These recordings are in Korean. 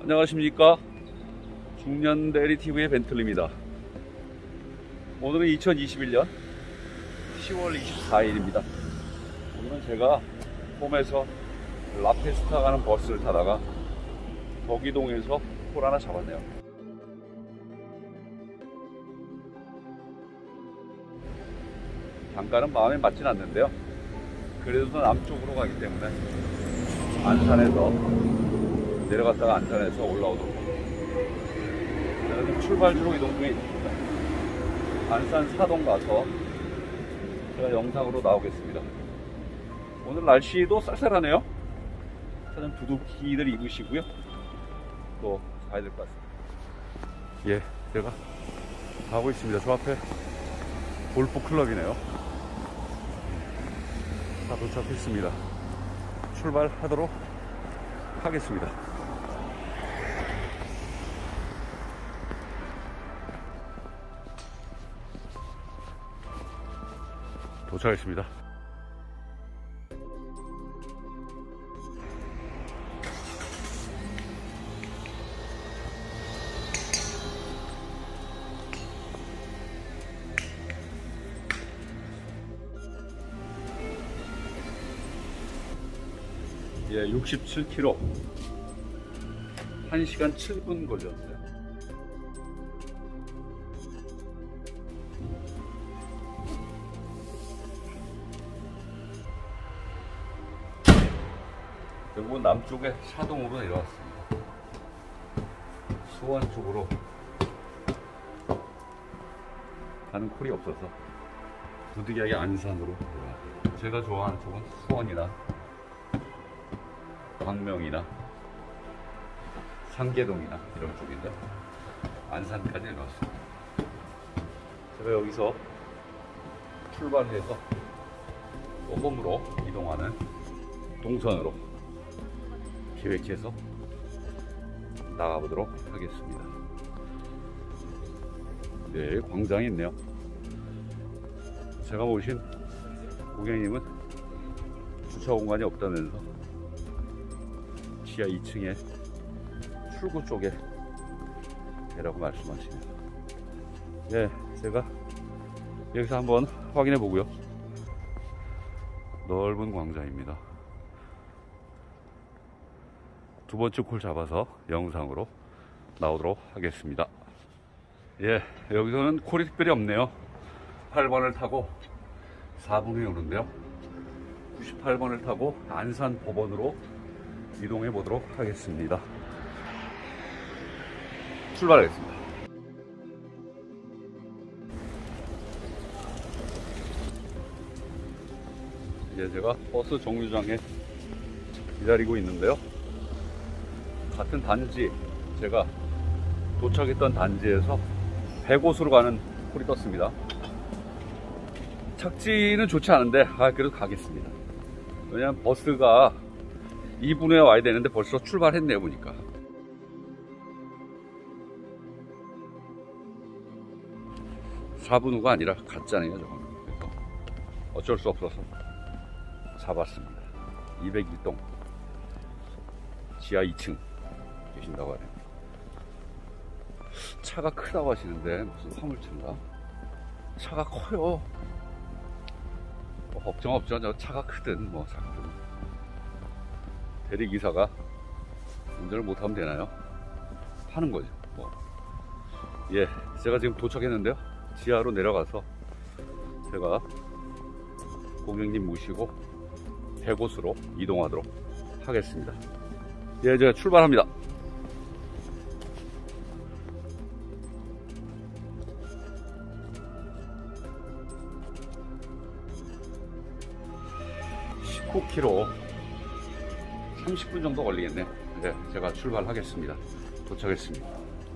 안녕하십니까. 중년대리TV의 벤틀리입니다. 오늘은 2021년 10월 24일입니다. 오늘은 제가 홈에서 라페스타 가는 버스를 타다가 덕이동에서 콜 하나 잡았네요. 단가는 마음에 맞진 않는데요. 그래도 남쪽으로 가기 때문에 안산에서 내려갔다가 안산에서 올라오도록 지금 출발지로 이동 중에 있습니다. 안산 사동 가서 제가 영상으로 나오겠습니다. 오늘 날씨도 쌀쌀하네요. 사장 두둑히들 입으시고요. 또 가야 될 것 같습니다. 예, 제가 가고 있습니다. 저 앞에 골프 클럽이네요. 다 도착했습니다. 출발하도록 하겠습니다. 도착했습니다. 예, 67km 1시간 7분 걸렸어요. 결국은 남쪽에 사동으로 내려왔습니다. 수원 쪽으로 가는 콜이 없어서 부득이하게 안산으로 내려왔어요. 제가 좋아하는 쪽은 수원이나 광명이나 상계동이나 이런 쪽인데 안산까지 내려왔습니다. 제가 여기서 출발해서 홈으로 이동하는 동선으로 계획해서 나가보도록 하겠습니다. 네, 광장이 있네요. 제가 모신 고객님은 주차 공간이 없다면서 지하 2층에 출구 쪽에 되라고 말씀하시네요. 네, 제가 여기서 한번 확인해 보고요. 넓은 광장입니다. 두 번째 콜 잡아서 영상으로 나오도록 하겠습니다. 예, 여기서는 콜이 특별히 없네요. 8번을 타고 4분 후에 오는데요. 98번을 타고 안산 법원으로 이동해 보도록 하겠습니다. 출발하겠습니다. 이제 제가 버스 정류장에 기다리고 있는데요. 같은 단지, 제가 도착했던 단지에서 100곳으로 가는 콜이 떴습니다. 착지는 좋지 않은데 그래도 가겠습니다. 왜냐면 버스가 2분 후에 와야 되는데 벌써 출발했네요. 보니까 4분 후가 아니라 갔잖아요. 저거는. 그래서 어쩔 수 없어서 잡았습니다. 201동 지하 2층 계신다고 하네요. 차가 크다고 하시는데 무슨 화물차인가? 차가 커요. 뭐 걱정 없죠. 저 차가 크든 뭐 작든 대리기사가 운전을 못하면 되나요? 파는 거죠. 뭐. 예, 제가 지금 도착했는데요. 지하로 내려가서 제가 고객님 모시고 100곳으로 이동하도록 하겠습니다. 예, 제가 출발합니다. (19km) 30분 정도 걸리겠네요. 네, 제가 출발하겠습니다. 도착했습니다.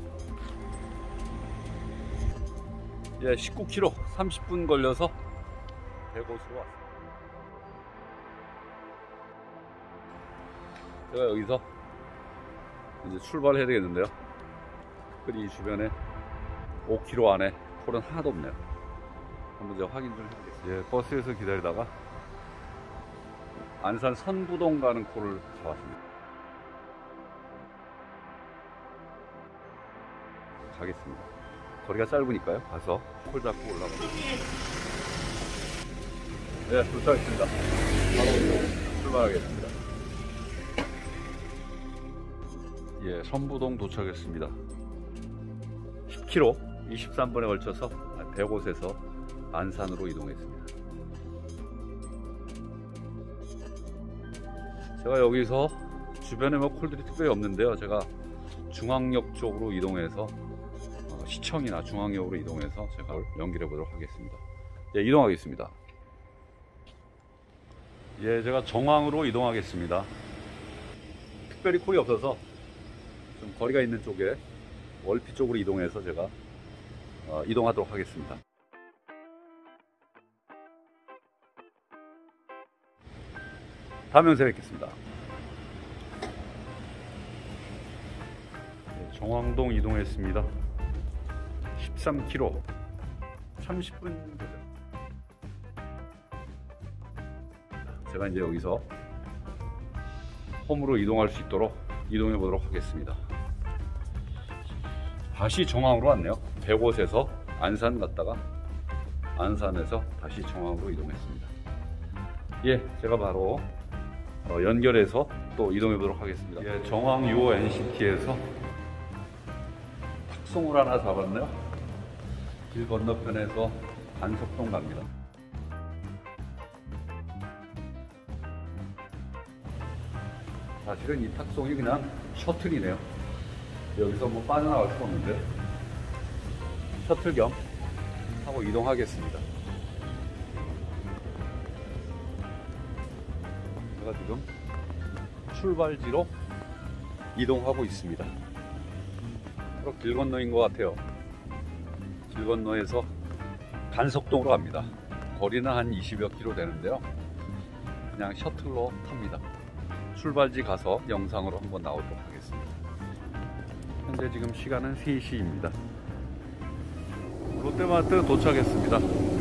예, 19km 30분 걸려서 100곳으로 왔습니다. 제가 여기서 이제 출발해야 되겠는데요. 특별히 이 주변에 5km 안에 콜은 하나도 없네요. 한번 제가 확인 좀 해보겠습니다. 예, 버스에서 기다리다가 안산 선부동 가는 콜을 잡았습니다. 가겠습니다. 거리가 짧으니까요. 가서 콜 잡고 올라가겠습니다. 네, 도착했습니다. 바로 출발하겠습니다. 예, 선부동 도착했습니다. 10km, 23번에 걸쳐서 100곳에서 안산으로 이동했습니다. 제가 여기서 주변에 뭐 콜들이 특별히 없는데요. 제가 중앙역 쪽으로 이동해서 시청이나 중앙역으로 이동해서 제가 연결해 보도록 하겠습니다. 예, 이동하겠습니다. 예, 제가 정왕으로 이동하겠습니다. 특별히 콜이 없어서 좀 거리가 있는 쪽에 월피 쪽으로 이동해서 제가 이동하도록 하겠습니다. 다음 영상에 뵙겠습니다. 네, 정왕동 이동했습니다. 13km 30분 거죠. 제가 이제 여기서 홈으로 이동할 수 있도록 이동해 보도록 하겠습니다. 다시 정왕으로 왔네요. 100곳에서 안산 갔다가 안산에서 다시 정왕으로 이동했습니다. 예, 제가 바로 연결해서 또 이동해 보도록 하겠습니다. 예, 정왕 6호 NCT에서 탁송을 하나 잡았네요. 길 건너편에서 간석동 갑니다. 사실은 이 탁송이 그냥 셔틀이네요. 여기서 뭐 빠져나갈 수 없는데 셔틀 겸 하고 이동하겠습니다. 제가 지금 출발지로 이동하고 있습니다. 바로 길 건너인 것 같아요. 길 건너에서 간석동으로 갑니다. 거리는 한 20여 킬로 되는데요. 그냥 셔틀로 탑니다. 출발지 가서 영상으로 한번 나오도록 하겠습니다. 현재 지금 시간은 3시입니다. 롯데마트 도착했습니다.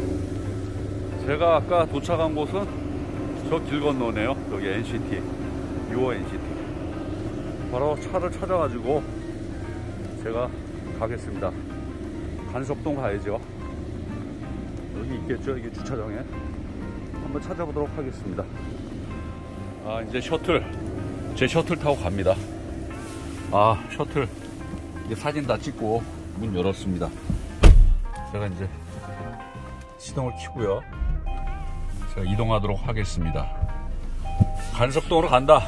제가 아까 도착한 곳은 저 길 건너네요. 여기 NCT, 6호 NCT. 바로 차를 찾아가지고 제가 가겠습니다. 간석동 가야죠. 여기 있겠죠? 이게 주차장에. 한번 찾아보도록 하겠습니다. 아, 이제 제 셔틀 타고 갑니다. 아, 셔틀 이제 사진 다 찍고 문 열었습니다. 제가 이제 시동을 켜고요. 제가 이동하도록 하겠습니다. 간석동으로 간다.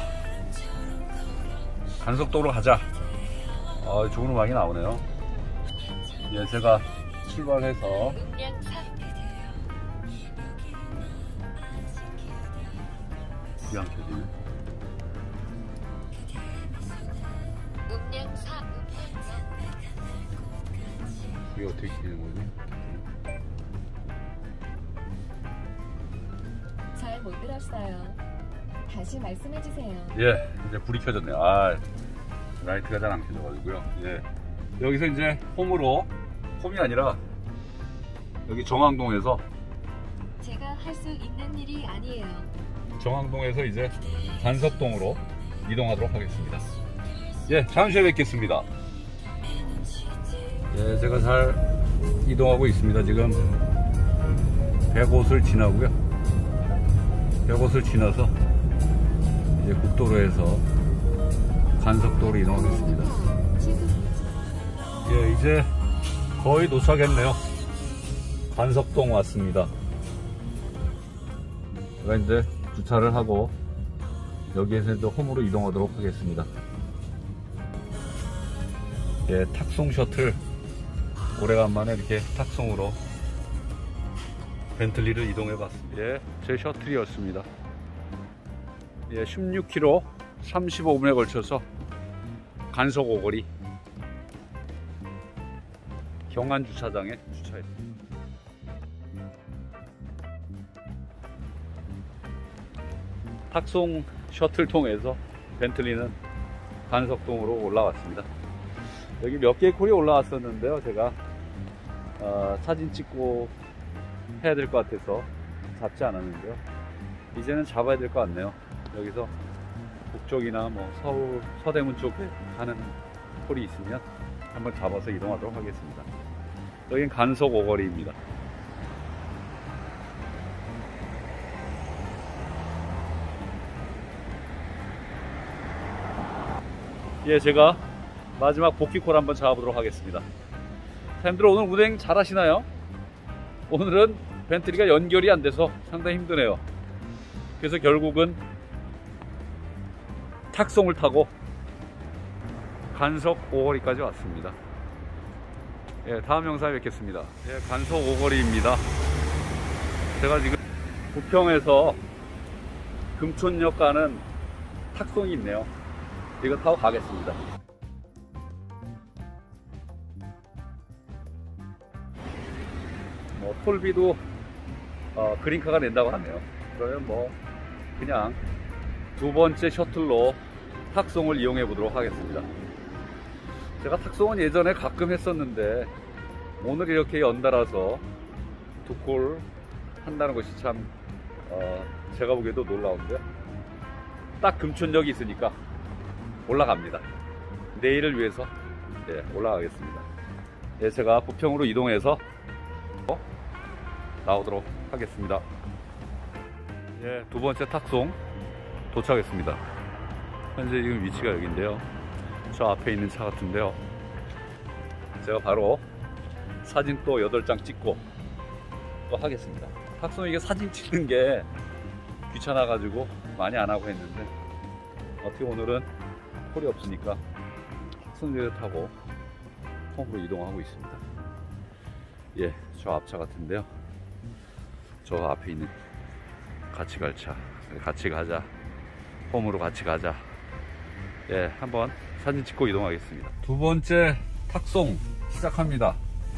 간석동으로 가자. 아, 좋은 음악이 나오네요. 예, 제가 출발해서 그냥 켜지네. 이게 어떻게 켜지는 거지? 잘 못 들었어요. 다시 말씀해 주세요. 예, 이제 불이 켜졌네요. 아, 라이트가 잘 안 켜져가지고요. 예, 여기서 이제 홈이 아니라 여기 정왕동에서 제가 할 수 있는 일이 아니에요. 정왕동에서 이제 간석동으로 이동하도록 하겠습니다. 예, 잠시 후에 뵙겠습니다. 예, 제가 잘 이동하고 있습니다. 지금 100곳을 지나고요. 100곳을 지나서 이제 국도로에서 간석도로 이동하겠습니다. 예, 이제 거의 도착했네요. 간석동 왔습니다. 제가 이제 주차를 하고 여기에서 이제 홈으로 이동하도록 하겠습니다. 예, 탁송 셔틀 오래간만에 이렇게 탁송으로 벤틀리를 이동해 봤습니다. 예, 제 셔틀이었습니다. 예, 16km 35분에 걸쳐서 간석 오거리 경안 주차장에 주차했습니다. 탁송 셔틀 통해서 벤틀리는 간석동으로 올라왔습니다. 여기 몇 개의 콜이 올라왔었는데요. 제가 사진 찍고 해야 될 것 같아서 잡지 않았는데요. 이제는 잡아야 될 것 같네요. 여기서 북쪽이나 뭐 서울 서대문 쪽에 가는 콜이 있으면 한번 잡아서 이동하도록 하겠습니다. 여긴 간석 오거리입니다. 예, 제가 마지막 복귀콜 한번 잡아보도록 하겠습니다. 사람들 오늘 운행 잘 하시나요? 오늘은 벤틀리가 연결이 안 돼서 상당히 힘드네요. 그래서 결국은 탁송을 타고 간석 오거리까지 왔습니다. 예, 다음 영상에 뵙겠습니다. 예, 간석 오거리입니다. 제가 지금 부평에서 금촌역 가는 탁송이 있네요. 이거 타고 가겠습니다. 톨비도 그린카가 낸다고 하네요. 그러면 그냥 두 번째 셔틀로 탁송을 이용해 보도록 하겠습니다. 제가 탁송은 예전에 가끔 했었는데 오늘 이렇게 연달아서 두 콜 한다는 것이 참 제가 보기에도 놀라운데, 딱 금촌역이 있으니까 올라갑니다. 내일을 위해서 올라가겠습니다. 예, 제가 부평으로 이동해서 나오도록 하겠습니다. 예, 두 번째 탁송 도착했습니다. 현재 지금 위치가 여기인데요. 저 앞에 있는 차 같은데요. 제가 바로 사진 또 8장 찍고 또 하겠습니다. 탁송 이게 사진 찍는 게 귀찮아가지고 많이 안 하고 했는데, 어떻게 오늘은 콜이 없으니까 탁송제를 타고 홈으로 이동하고 있습니다. 예, 저 앞차 같은데요. 저 앞에 있는 같이 갈 차, 같이 가자, 홈으로 같이 가자. 예, 한번 사진 찍고 이동하겠습니다. 두 번째 탁송 시작합니다.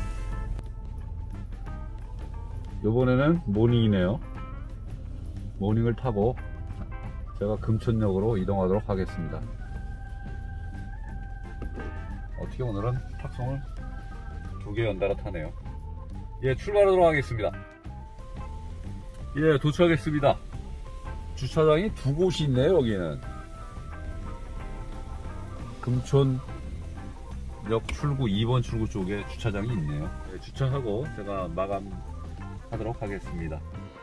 이번에는 모닝이네요. 모닝을 타고 제가 금촌역으로 이동하도록 하겠습니다. 어떻게 오늘은 탁송을 두 개 연달아 타네요. 예, 출발하도록 하겠습니다. 예, 도착했습니다. 주차장이 두 곳이 있네요. 여기는 금촌역 출구 2번 출구 쪽에 주차장이 있네요. 예, 주차하고 제가 마감하도록 하겠습니다.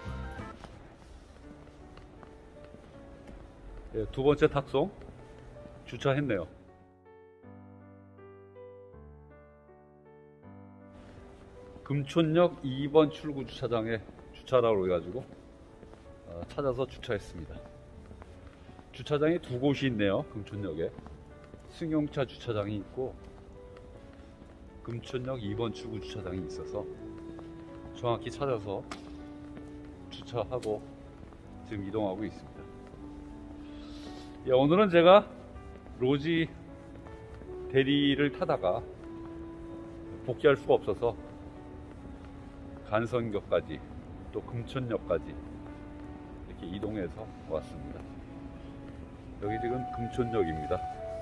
예, 두 번째 탁송 주차했네요. 금촌역 2번 출구 주차장에 주차라고 해가지고 찾아서 주차했습니다. 주차장이 두 곳이 있네요. 금촌역에 승용차 주차장이 있고 금촌역 2번 출구 주차장이 있어서 정확히 찾아서 주차하고 지금 이동하고 있습니다. 예, 오늘은 제가 로지 대리를 타다가 복귀할 수가 없어서 간선역까지 또 금촌역까지 이렇게 이동해서 왔습니다. 여기 지금 금촌역입니다.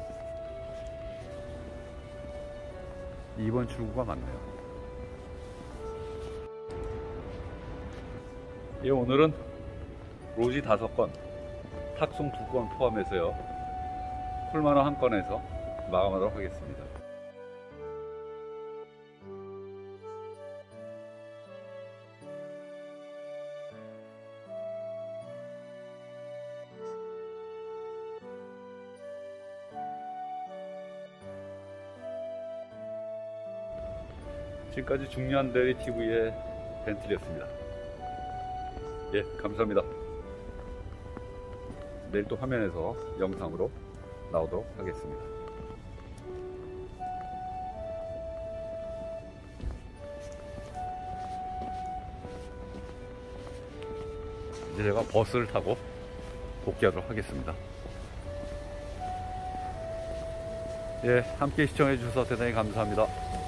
2번 출구가 맞네요. 예, 오늘은 로지 5건, 탁송 2건 포함해서요, 콜만원 1건에서 마감하도록 하겠습니다. 지금까지 중요한 대리 TV의 벤틀리였습니다. 예, 감사합니다. 내일 또 화면에서 영상으로 나오도록 하겠습니다. 이제 제가 버스를 타고 복귀하도록 하겠습니다. 예, 함께 시청해 주셔서 대단히 감사합니다.